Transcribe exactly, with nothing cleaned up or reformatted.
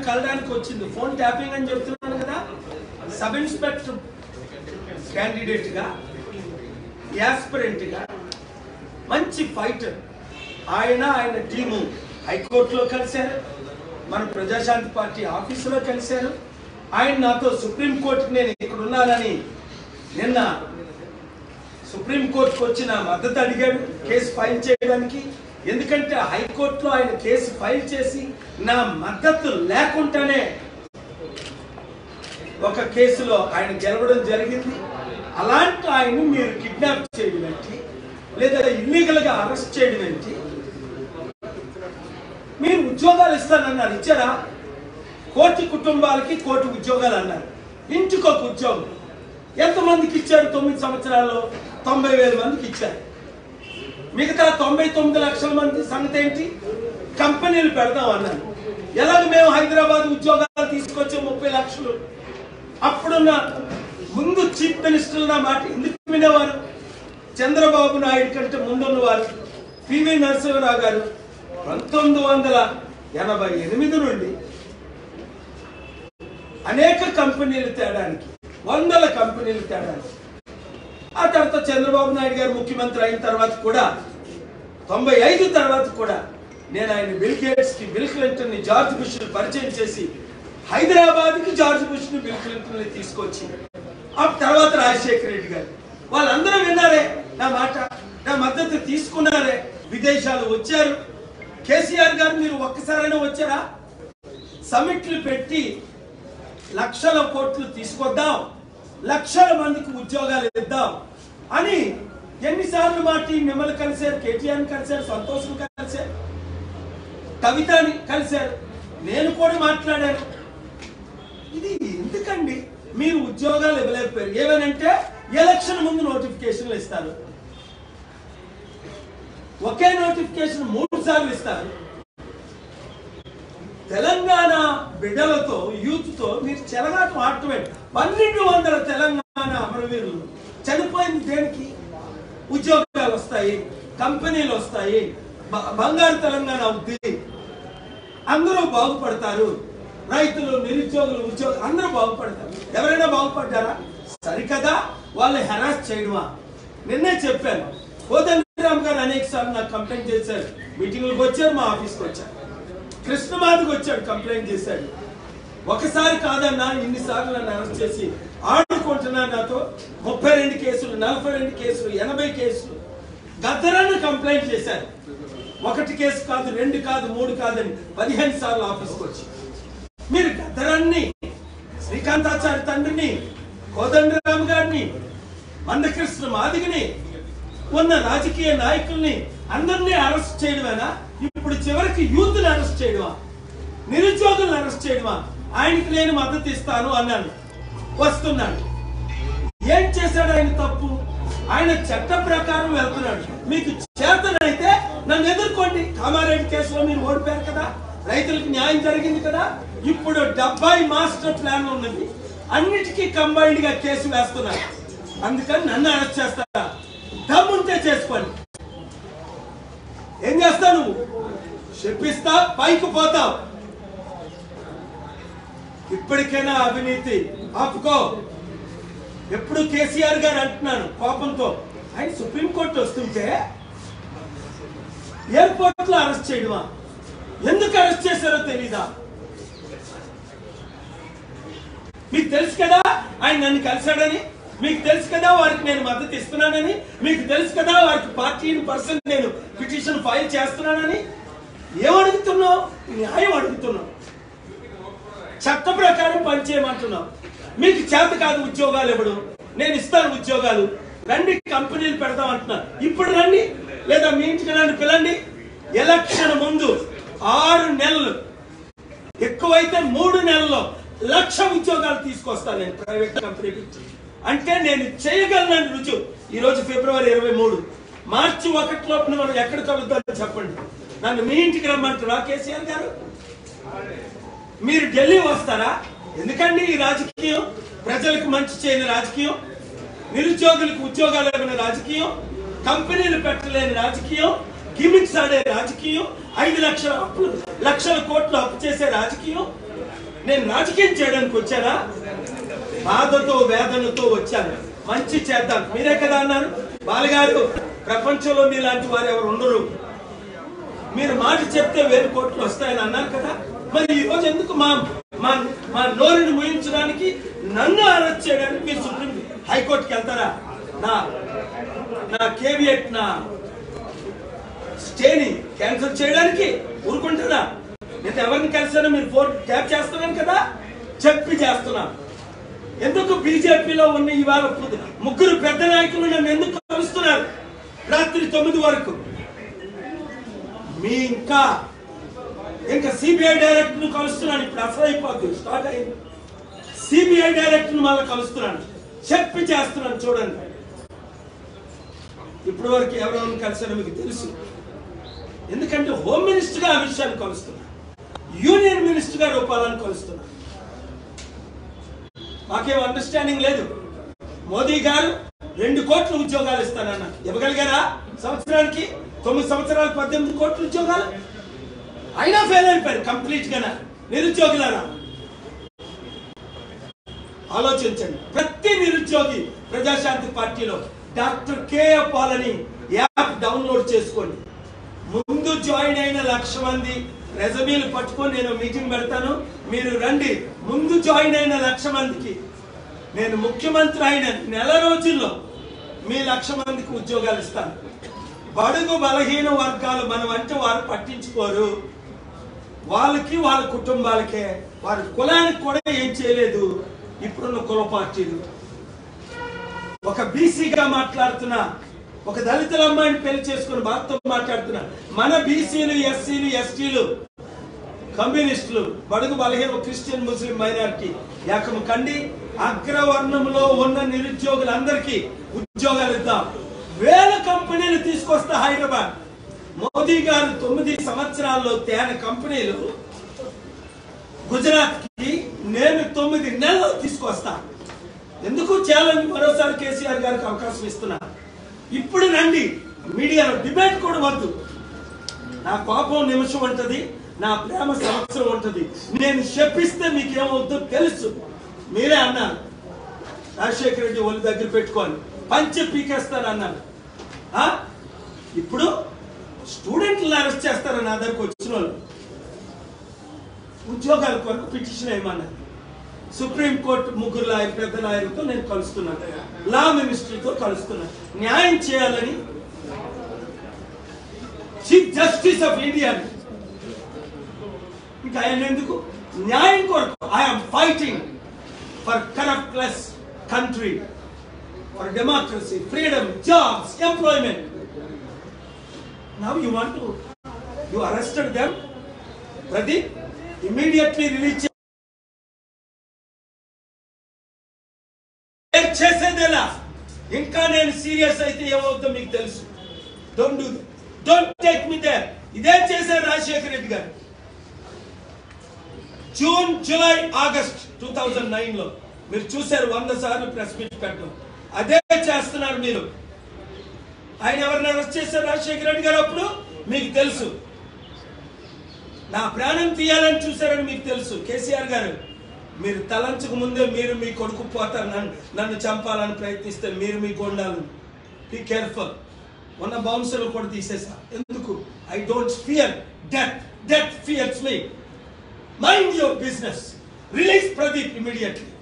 కలడానికి వచ్చింది. Phone tapping అని చెప్తున్నాను కదా. సబ్ ఇన్స్పెక్టర్ క్యాండిడేట్ గా, యాస్పిరెంట్ గా మంచి ఫైటర్ ఆయన. ఆయన టీము హైకోర్టులో కలిశారు, మన ప్రజాశాంతి పార్టీ ఆఫీసులో కలిశారు. ఆయన నాతో సుప్రీంకోర్టుకి నేను ఇక్కడ ఉన్నానని నిన్న సుప్రీంకోర్టుకు వచ్చి నా మద్దతు అడిగాడు కేసు ఫైల్ చేయడానికి. ఎందుకంటే హైకోర్టులో ఆయన కేసు ఫైల్ చేసి నా మద్దతు లేకుండానే ఒక కేసులో ఆయన గెలవడం జరిగింది. అలాంటి ఆయన్ని మీరు కిడ్నాప్ చేయడం ఏంటి, లేదా ఇల్లీగల్ గా అరెస్ట్ చేయడం ఏంటి? మీరు ఉద్యోగాలు ఇస్తానన్నారు, ఇచ్చారా? కోటి కుటుంబాలకి కోటి ఉద్యోగాలు అన్నారు. ఇంటికి ఒక ఉద్యోగం ఎంతమందికి ఇచ్చారు? తొమ్మిది సంవత్సరాల్లో తొంభై వేల మందికి ఇచ్చారు. మిగతా తొంభై తొమ్మిది లక్షల మంది సంగతి ఏంటి? కంపెనీలు పెడదాం అన్నారు. ఎలాగ మేము హైదరాబాద్ ఉద్యోగాలు తీసుకొచ్చే ముప్పై లక్షలు. అప్పుడున్న ముందు చీఫ్ మినిస్టర్ నా మాట ఎందుకు వినేవారు? చంద్రబాబు నాయుడు కంటే ముందున్నవారు పివి నరసింహరావు గారు పంతొమ్మిది వందల ఎనభై ఎనిమిది నుండి అనేక కంపెనీలు తేడానికి, వందల కంపెనీలు తేడానికి. ఆ తర్వాత చంద్రబాబు నాయుడు గారు ముఖ్యమంత్రి అయిన తర్వాత కూడా తొంభై ఐదు తర్వాత కూడా నేను ఆయన బిల్ గేట్స్ కి, బిల్ క్లింటన్ ని, జార్జ్ బుష్ ని పరిచయం చేసి హైదరాబాద్ కి జార్జ్ బుష్ ని, బిల్ క్లింటన్ ని తీసుకొచ్చి ఆ తర్వాత రాజశేఖర రెడ్డి గారు వాళ్ళందరూ విన్నారే నా మాట, నా మద్దతు తీసుకున్నారే. విదేశాలు వచ్చారు. కేసీఆర్ గారు మీరు ఒక్కసారైనా వచ్చారా? సమిట్లు పెట్టి లక్షల కోట్లు తీసుకొద్దాం, లక్షల మందికి ఉద్యోగాలు ఇద్దాం అని ఎన్నిసార్లు మాటి మిమ్మల్ని కలిశారు, కేటీఆర్ని కలిశారు, సంతోష్ని కలిశారు, కవితని కలిశారు, నేను కూడా మాట్లాడాను. ఇది ఎందుకండి మీరు ఉద్యోగాలు ఇవ్వలేకపోయారు? ఏమనంటే ఎలక్షన్ ముందు నోటిఫికేషన్లు ఇస్తారు, ఒకే నోటిఫికేషన్ మూడు సార్లు ఇస్తారు. తెలంగాణ బిడ్డలతో, యూత్ తో మీరు చెలగాటం ఆడటమే. పన్నెండు వందల తెలంగాణ అమరవీరులు చనిపోయింది దేనికి? ఉద్యోగాలు వస్తాయి, కంపెనీలు వస్తాయి, బంగారు తెలంగాణ అవుద్ది, అందరూ బాగుపడతారు, రైతులు, నిరుద్యోగులు, ఉద్యోగులు అందరూ బాగుపడతారు. ఎవరైనా బాగుపడ్డారా? సరికదా వాళ్ళు హెరాస్ చేయడమా? నిన్నే చెప్పాను, కోదండరామ్ గారు అనేక సార్లు నాకు కంప్లైంట్ చేశారు. మీటింగ్లకు వచ్చారు, మా ఆఫీస్కి వచ్చారు, కృష్ణమాదికి వచ్చాడు, కంప్లైంట్ చేశాడు. ఒకసారి కాదన్నా ఇన్నిసార్లు నన్ను అరెస్ట్ చేసి ఆడుకుంటున్నాను. నాతో ముప్పై రెండు కేసులు, నలభై రెండు కేసులు, ఎనభై కేసులు గద్దరాన్ని కంప్లైంట్ చేశారు. ఒకటి కేసు కాదు, రెండు కాదు, మూడు కాదని పదిహేను సార్లు ఆఫీస్కి వచ్చి మీరు గద్దరాన్ని, శ్రీకాంతాచారి తండ్రిని, కోదండరామ్ గారిని, మందకృష్ణ మాదిగిని, ఉన్న రాజకీయ నాయకుల్ని అందరినీ అరెస్ట్ చేయడమేనా? ఇప్పుడు చివరికి యూత్ ని అరెస్ట్ చేయడమా? నిరుద్యోగులను అరెస్ట్ చేయడమా? ఆయనకి నేను మద్దతు ఇస్తాను అన్నాను, వస్తున్నాడు. ఏం చేశాడు ఆయన? తప్పు. ఆయన చట్ట ప్రకారం వెళ్తున్నాడు. మీకు చేతనైతే నన్ను ఎదుర్కోండి. కామారెడ్డి కేసులో మీరు ఓడిపోయారు కదా, రైతులకు న్యాయం జరిగింది కదా. ఇప్పుడు డెబ్బై మాస్టర్ ప్లాన్ ఉన్నది, అన్నిటికీ కంబైన్డ్ గా కేసు వేస్తున్నారు. అందుకని నన్ను అరెస్ట్ చేస్తారా? దమ్ముంటే చేసుకోండి. ఏం చేస్తావు నువ్వు? చెప్పిస్తా, పైకి పోతావు. ఇప్పటికైనా అవినీతి ఆపుకో. ఎప్పుడు కేసీఆర్ గారు అంటున్నాను కోపంతో, ఆయన సుప్రీంకోర్టు వస్తుంటే ఎయిర్పోర్ట్ లో అరెస్ట్ చేయడమా? ఎందుకు అరెస్ట్ చేశారో తెలీదా? మీకు తెలుసు కదా ఆయన నన్ను కలిశాడని, మీకు తెలుసు కదా వారికి నేను మద్దతు ఇస్తున్నానని, మీకు తెలుసు కదా వారికి ఫార్టీన్ పర్సెంట్ నేను పిటిషన్ ఫైల్ చేస్తున్నానని. ఏమడుగుతున్నావు? న్యాయం అడుగుతున్నావు, చట్ట ప్రకారం పనిచేయమంటున్నావు. మీకు చేత కాదు ఉద్యోగాలు ఇవ్వడం, నేను ఇస్తాను ఉద్యోగాలు, రండి కంపెనీలు పెడతాం అంటున్నారు. ఇప్పుడు రండి, లేదా మీ ఇంటికి రండి, పిలండి. ఎలక్షన్ ముందు ఆరు నెలలు, ఎక్కువైతే మూడు నెలల్లో లక్ష ఉద్యోగాలు తీసుకొస్తాను నేను ప్రైవేట్ కంపెనీకి. అంటే నేను చేయగలను రుజువు. ఈ రోజు ఫిబ్రవరి ఇరవై మూడు, మార్చి ఒకటి లోపల మనం ఎక్కడ కలుగుతామో చెప్పండి. నన్ను మీ ఇంటికి రమ్మంటారా కేసీఆర్ గారు? మీరు ఢిల్లీ వస్తారా? ఎందుకండి ఈ రాజకీయం? ప్రజలకు మంచి చేయని రాజకీయం, నిరుద్యోగులకు ఉద్యోగాలు ఇవ్వని రాజకీయం, కంపెనీలు పెట్టలేని రాజకీయం, గిమిక్స్ ఆడే రాజకీయం, ఐదు లక్షల అప్పులు, లక్షల కోట్లు అప్పు చేసే రాజకీయం. నేను రాజకీయం చేయడానికి వచ్చానా? బాధతో వేదనతో వచ్చాను. మంచి చేద్దాం. మీరే కదా అన్నారు బాలగారు, ప్రపంచంలో మీలాంటి వారు ఎవరు ఉండరు, మీరు మాట చెప్తే వేలు కోట్లు వస్తాయని అన్నారు కదా. మరి ఈ రోజు ఎందుకు మా మా మా నోరుని ముయించడానికి, నన్ను అరెస్ట్ చేయడానికి మీరు సుప్రీం హైకోర్టుకి వెళ్తారా? నా నా కేవియట్ నా స్టేని క్యాన్సిల్ చేయడానికి ఊరుకుంటారా? నేను ఎవరిని కలిసానో మీరు ఫోన్ ట్యాప్ చేస్తున్నాను కదా, చెప్పి చేస్తున్నా. ఎందుకు బీజేపీలో ఉన్న ఇవాళ ముగ్గురు పెద్ద నాయకులు నన్ను ఎందుకు కలుస్తున్నారు రాత్రి తొమ్మిది వరకు? మీ ఇంకా ఇంకా సిబిఐ డైరెక్టర్ ను కలుస్తున్నాను. ఇప్పుడు అసలు అయిపోతుంది, స్టార్ట్ అయింది. సిబిఐ డైరెక్టర్ ను మళ్ళీ కలుస్తున్నాను, చెప్పి చేస్తున్నాను. చూడండి, ఇప్పటి వరకు ఎవరెవరిని కలిసారో మీకు తెలుసు. ఎందుకంటే హోమ్ మినిస్టర్ గా ఆ విషయాన్ని కలుస్తున్నా, యూనియన్ మినిస్టర్ గా రూపాలని కలుస్తున్నా. మాకేం అండర్స్టాండింగ్ లేదు. మోదీ గారు రెండు కోట్ల ఉద్యోగాలు ఇస్తానన్న, ఇవ్వగలిగారా? సంవత్సరానికి తొమ్మిది సంవత్సరాలకు పద్దెనిమిది కోట్ల ఉద్యోగాలు అయినా ఫెయిల్ అయిపోయారు కంప్లీట్ గా. నిరుద్యోగులారా ఆలోచించండి. ప్రతి నిరుద్యోగి ప్రజాశాంతి పార్టీలో డాక్టర్ కేఎఫ్ పాలని యాప్ డౌన్లోడ్ చేసుకోండి. ముందు జాయిన్ అయిన లక్ష మంది రెజమీలు పట్టుకొని నేను మీటింగ్ పెడతాను, మీరు రండి. ముందు జాయిన్ అయిన లక్ష మందికి నేను ముఖ్యమంత్రి అయిన నెల రోజుల్లో మీ లక్ష మందికి ఉద్యోగాలు ఇస్తాను. బడుగు బలహీన వర్గాలు మన వంటి వారు పట్టించుకోరు. వాళ్ళకి వాళ్ళ కుటుంబాలకే, వారి కులానికి కూడా ఏం చేయలేదు ఇప్పుడున్న కుల పార్టీలు. ఒక బీసీగా మాట్లాడుతున్నా, ఒక దళితుల అమ్మాయిని పెళ్లి చేసుకుని బాధతో మాట్లాడుతున్నా. మన బీసీలు, ఎస్సీలు, ఎస్టీలు, కమ్యూనిస్టులు, బడుగు బలహీన క్రిస్టియన్, ముస్లిం మైనారిటీ ఏకము కండి అగ్రవర్ణంలో ఉన్న నిరుద్యోగులందరికీ ఉద్యోగాలు ఇద్దాం. వేల కంపెనీలు తీసుకొస్తా హైదరాబాద్. మోదీ గారు తొమ్మిది సంవత్సరాల్లో తేన కంపెనీలు గుజరాత్ కి నేను తొమ్మిది నెలలు తీసుకొస్తా. ఎందుకు ఛాలెంజ్ మరోసారి కేసీఆర్ గారికి అవకాశం ఇస్తున్నా. ఇప్పుడు రండి, మీడియాలో డిబేట్ కూడా వద్దు. నా కోపం నిమిషం ఉంటది, నా ప్రేమ సంవత్సరం ఉంటది. నేను చెప్పిస్తే మీకు ఏమవుతుందో తెలుసు. మీరే అన్నారు రాజశేఖర రెడ్డి ఒళ్ళు దగ్గర పెట్టుకోని పంచి పీకేస్తారు అన్నారు. ఇప్పుడు స్టూడెంట్లను అరెస్ట్ చేస్తారు. నా దగ్గరకు వచ్చిన వాళ్ళు ఉద్యోగాల కొరకు పిటిషన్ ఏమన్నారు. సుప్రీంకోర్టు ముగ్గురు లాయర్ పెద్ద లాయర్తో నేను కలుస్తున్నాను, లా మినిస్ట్రీతో కలుస్తున్నాను. న్యాయం చేయాలని చీఫ్ జస్టిస్ ఆఫ్ ఇండియా, ఇంకా ఆయన ఎందుకు న్యాయం కొరకు. I'm fighting for corruptless country, for democracy, freedom, jobs, employment. Now you want to, you arrested them, Pradeep, immediately release. చేసేదేలా ఇంకా నేను సీరియస్ అయితే ఏమవుతుందో మీకు తెలుసు. Don't do that, don't take me there. ఇదే చేశారు రాజశేఖర రెడ్డి గారు. June, July, August two thousand nine లో మీరు చూశారు వంద సార్లు ప్రెస్ మీట్ పెట్టడం. అదే చేస్తున్నారు మీరు. ఆయన ఎవరిని అరెస్ట్ చేశారు రాజశేఖర రెడ్డి గారు అప్పుడు మీకు తెలుసు. నా ప్రాణం తీయాలని చూశారని మీకు తెలుసు. కేసీఆర్ గారు మీరు తలంచకు ముందే మీరు మీ కొడుకు పోతారు, నన్ను నన్ను చంపాలని ప్రయత్నిస్తే మీరు మీ గొండాలు. Be careful. ఉన్న బౌన్సర్లు కూడా తీసేసా. ఎందుకు? I don't fear death. Death fears me. Mind your business. Release Pradeep immediately.